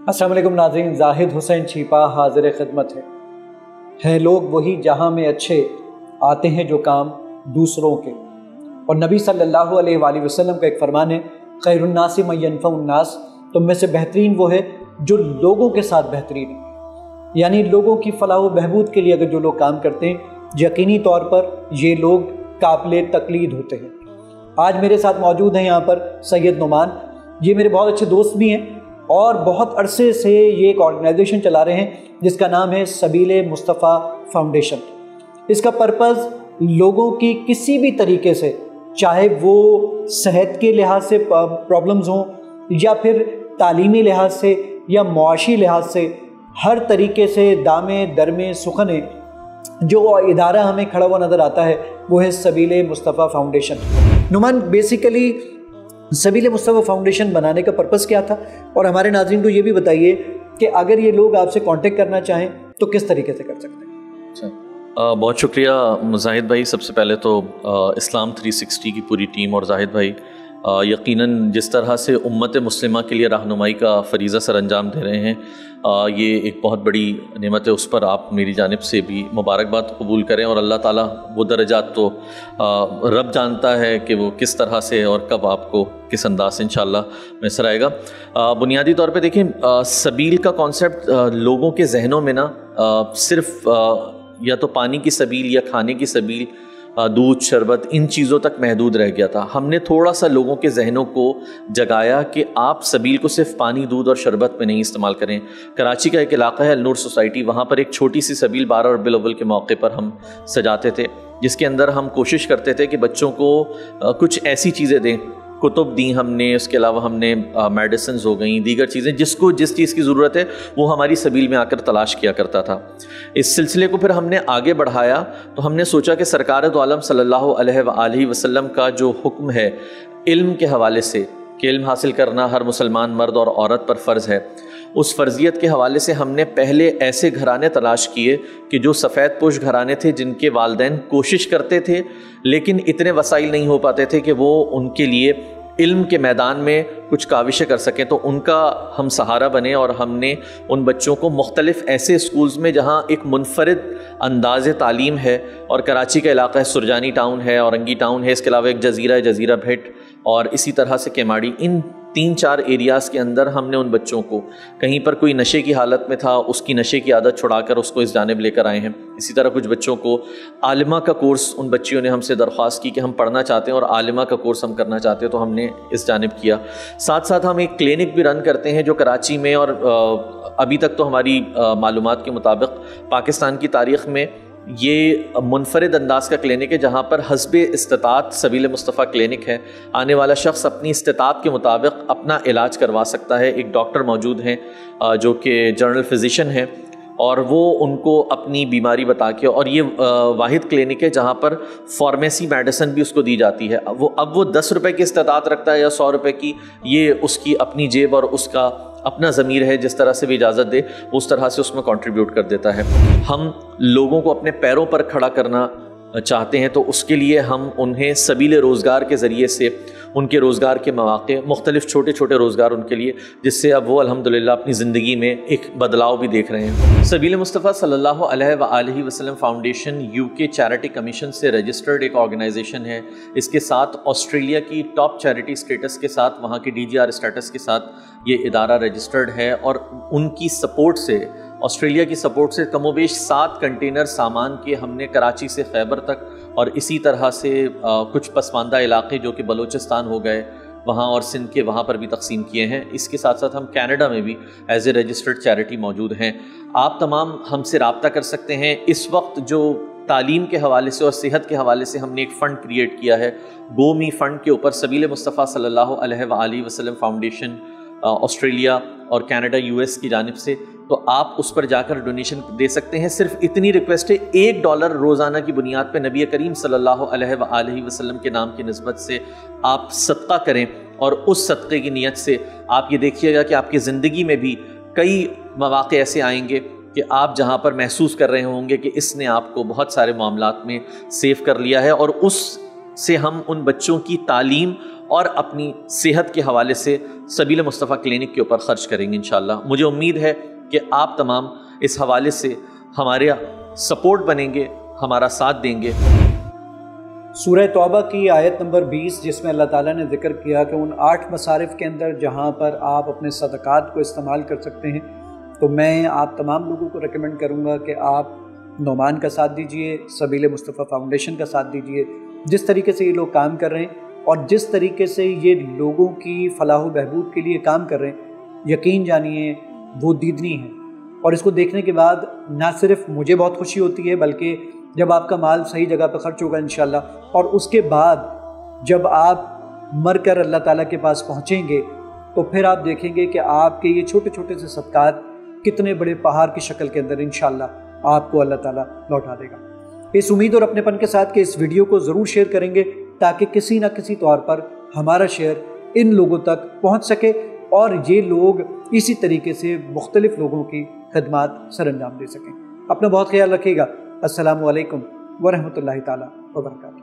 السلام علیکم ناظرین، زاہد حسین چھیپا حاضر خدمت ہے لوگ وہی جہاں میں اچھے آتے ہیں جو کام دوسروں کے، اور نبی صلی اللہ علیہ وآلہ وسلم کا ایک فرمان ہے، خیر الناس من ینفع الناس، تم میں سے بہترین وہ ہے جو لوگوں کے ساتھ بہترین ہے، یعنی لوگوں کی فلاح و بہبود کے لیے اگر جو لوگ کام کرتے ہیں یقینی طور پر یہ لوگ قابل تقلید ہوتے ہیں۔ آج میرے ساتھ موجود ہیں یہاں پر سید نعمان، یہ میرے بہت اچھے دوست بھی ہیں اور بہت عرصے سے یہ ایک آرگنائزیشن چلا رہے ہیں جس کا نام ہے سبیل مصطفیٰ فاؤنڈیشن۔ اس کا پرپز لوگوں کی کسی بھی طریقے سے، چاہے وہ صحت کے لحاظ سے پرابلمز ہوں یا پھر تعلیمی لحاظ سے یا معاشی لحاظ سے، ہر طریقے سے دامے درمے سخنے جو ادارہ ہمیں کھڑا ہوا نظر آتا ہے وہ ہے سبیل مصطفیٰ فاؤنڈیشن۔ نعمان، بیسیکلی سبیل مصطفیٰ فاؤنڈیشن بنانے کا پرپس کیا تھا، اور ہمارے ناظرین کو یہ بھی بتائیے کہ اگر یہ لوگ آپ سے کانٹیکٹ کرنا چاہیں تو کس طریقے سے کر سکتے ہیں؟ بہت شکریہ زاہد بھائی۔ سب سے پہلے تو اسلام 360 کی پوری ٹیم اور زاہد بھائی یقیناً جس طرح سے امت مسلمہ کے لیے رہنمائی کا فریضہ سر انجام دے رہے ہیں، یہ ایک بہت بڑی نعمت ہے، اس پر آپ میری جانب سے بھی مبارکباد قبول کریں، اور اللہ تعالیٰ وہ درجات تو رب جانتا ہے کہ وہ کس طرح سے اور کب آپ کو کس انداز سے انشاءاللہ میسر آئے گا۔ بنیادی طور پہ دیکھیں، سبیل کا کانسیپٹ لوگوں کے ذہنوں میں نا صرف یا تو پانی کی سبیل یا کھانے کی سبیل، دودھ شربت، ان چیزوں تک محدود رہ گیا تھا۔ ہم نے تھوڑا سا لوگوں کے ذہنوں کو جگایا کہ آپ سبیل کو صرف پانی، دودھ اور شربت میں نہیں استعمال کریں۔ کراچی کا ایک علاقہ ہے النور سوسائٹی، وہاں پر ایک چھوٹی سی سبیل 12 ربیع الاول کے موقع پر ہم سجاتے تھے، جس کے اندر ہم کوشش کرتے تھے کہ بچوں کو کچھ ایسی چیزیں دیں، کتب دیں ہم نے، اس کے علاوہ ہم نے میڈیسنز ہو گئیں، دیگر چیزیں جس کو جس چیز کی ضرورت ہے وہ ہماری سبیل میں آ کر تلاش کیا کرتا تھا۔ اس سلسلے کو پھر ہم نے آگے بڑھایا تو ہم نے سوچا کہ سرکار دو عالم صلی اللہ علیہ وآلہ وسلم کا جو حکم ہے علم کے حوالے سے کہ علم حاصل کرنا ہر مسلمان مرد اور عورت پر فرض ہے، اس فرضیت کے حوالے سے ہم نے پہلے ایسے گھرانے تلاش کیے کہ جو سفید پوش گھرانے تھے، جن کے والدین کوشش کرتے تھے لیکن اتنے وسائل نہیں ہو پاتے تھے کہ وہ ان کے لیے علم کے میدان میں کچھ کاوشیں کر سکیں، تو ان کا ہم سہارا بنے، اور ہم نے ان بچوں کو مختلف ایسے اسکولز میں جہاں ایک منفرد انداز تعلیم ہے، اور کراچی کا علاقہ ہے، سرجانی ٹاؤن ہے، اورنگی ٹاؤن ہے، اس کے علاوہ ایک جزیرہ ہے، جزیرہ بھٹ، اور اسی طرح سے کیماڑی، ان 3-4 ایریاز کے اندر ہم نے ان بچوں کو، کہیں پر کوئی نشے کی حالت میں تھا، اس کی نشے کی عادت چھڑا کر اس کو اس جانب لے کر آئے ہیں۔ اسی طرح کچھ بچوں کو عالمہ کا کورس، ان بچیوں نے ہم سے درخواست کی کہ ہم پڑھنا چاہتے ہیں اور عالمہ کا کورس ہم کرنا چاہتے ہیں، تو ہم نے اس جانب کیا۔ ساتھ ساتھ ہم ایک کلینک بھی رن کرتے ہیں جو کراچی میں، اور ابھی تک تو ہماری معلومات کے مطابق پاکستان کی تاریخ میں یہ منفرد انداز کا کلینک ہے، جہاں پر حسب استطاعت سبیل مصطفیٰ کلینک ہے، آنے والا شخص اپنی استطاعت کے مطابق اپنا علاج کروا سکتا ہے۔ ایک ڈاکٹر موجود ہیں جو کہ جنرل فزیشین ہیں، اور وہ ان کو اپنی بیماری بتا کے، اور یہ واحد کلینک ہے جہاں پر فارمیسی میڈیسن بھی اس کو دی جاتی ہے۔ اب وہ 10 روپے کی استطاعت رکھتا ہے یا 100 روپے کی، یہ اس کی اپنی جیب اور اس کا اپنا ضمیر ہے، جس طرح سے بھی اجازت دے اس طرح سے اس میں کنٹریبیوٹ کر دیتا ہے۔ ہم لوگوں کو اپنے پیروں پر کھڑا کرنا چاہتے ہیں، تو اس کے لیے ہم انہیں سبیل روزگار کے ذریعے سے ان کے روزگار کے مواقع، مختلف چھوٹے چھوٹے روزگار ان کے لیے، جس سے اب وہ الحمدللہ اپنی زندگی میں ایک بدلاؤ بھی دیکھ رہے ہیں۔ سبیل مصطفیٰ صلی اللہ علیہ وآلہ وسلم فاؤنڈیشن UK چیریٹی کمیشن سے رجسٹرڈ ایک آرگنائزیشن ہے۔ اس کے ساتھ آسٹریلیا کی ٹاپ چیریٹی سٹیٹس کے ساتھ، وہاں کی DGR سٹیٹس کے ساتھ یہ ادارہ رجسٹرڈ ہے، اور ان کی سپورٹ سے، آسٹریلیا کی سپورٹ سے کم و بیش 7 کنٹینر سامان کے ہم نے کراچی سے خیبر تک، اور اسی طرح سے کچھ پسماندہ علاقے جو کہ بلوچستان ہو گئے وہاں، اور سندھ کے وہاں پر بھی تقسیم کیے ہیں۔ اس کے ساتھ ساتھ ہم کینیڈا میں بھی ایز اے رجسٹرڈ چیریٹی موجود ہیں۔ آپ تمام ہم سے رابطہ کر سکتے ہیں۔ اس وقت جو تعلیم کے حوالے سے اور صحت کے حوالے سے ہم نے ایک فنڈ کریٹ کیا ہے، گو می فنڈ کے اوپر، سبیل مصطفیٰ صلی اللہ علیہ وآلہ وسلم فاؤنڈیشن آسٹریلیا اور کینیڈا US کی جانب سے، تو آپ اس پر جا کر ڈونیشن دے سکتے ہیں۔ صرف اتنی ریکویسٹ ہے، $1 روزانہ کی بنیاد پہ نبی کریم صلی اللہ علیہ وآلہ وسلم کے نام کی نسبت سے آپ صدقہ کریں، اور اس صدقے کی نیت سے آپ یہ دیکھیے گا کہ آپ کی زندگی میں بھی کئی مواقع ایسے آئیں گے کہ آپ جہاں پر محسوس کر رہے ہوں گے کہ اس نے آپ کو بہت سارے معاملات میں سیو کر لیا ہے، اور اس سے ہم ان بچوں کی تعلیم اور اپنی صحت کے حوالے سے سبیل مصطفیٰ کلینک کے اوپر خرچ کریں گے انشاءاللہ۔ مجھے امید ہے کہ آپ تمام اس حوالے سے ہمارے سپورٹ بنیں گے، ہمارا ساتھ دیں گے۔ سورہ توبہ کی آیت نمبر 20 جس میں اللہ تعالیٰ نے ذکر کیا کہ ان 8 مصارف کے اندر جہاں پر آپ اپنے صدقات کو استعمال کر سکتے ہیں، تو میں آپ تمام لوگوں کو ریکمینڈ کروں گا کہ آپ نعمان کا ساتھ دیجئے، سبیل مصطفیٰ فاؤنڈیشن کا ساتھ دیجئے۔ جس طریقے سے یہ لوگ کام کر رہے ہیں اور جس طریقے سے یہ لوگوں کی فلاح و بہبود کے لیے کام کر رہے ہیں، یقین جانیے وہ دیدنی ہے۔ اور اس کو دیکھنے کے بعد نہ صرف مجھے بہت خوشی ہوتی ہے، بلکہ جب آپ کا مال صحیح جگہ پہ خرچ ہوگا انشاءاللہ، اور اس کے بعد جب آپ مر کر اللہ تعالیٰ کے پاس پہنچیں گے تو پھر آپ دیکھیں گے کہ آپ کے یہ چھوٹے چھوٹے سے صدقات کتنے بڑے پہاڑ کی شکل کے اندر انشاءاللہ آپ کو اللہ تعالیٰ لوٹا دے گا۔ اس امید اور اپنے پن کے ساتھ کہ اس ویڈیو کو ضرور شیئر کریں گے تاکہ کسی نہ کسی طور پر ہمارا شیئر ان لوگوں تک پہنچ سکے اور یہ لوگ اسی طریقے سے مختلف لوگوں کی خدمات سر انجام دے سکیں۔ اپنا بہت خیال رکھیے گا۔ السلام علیکم ورحمۃ اللہ تعالیٰ وبرکاتہ۔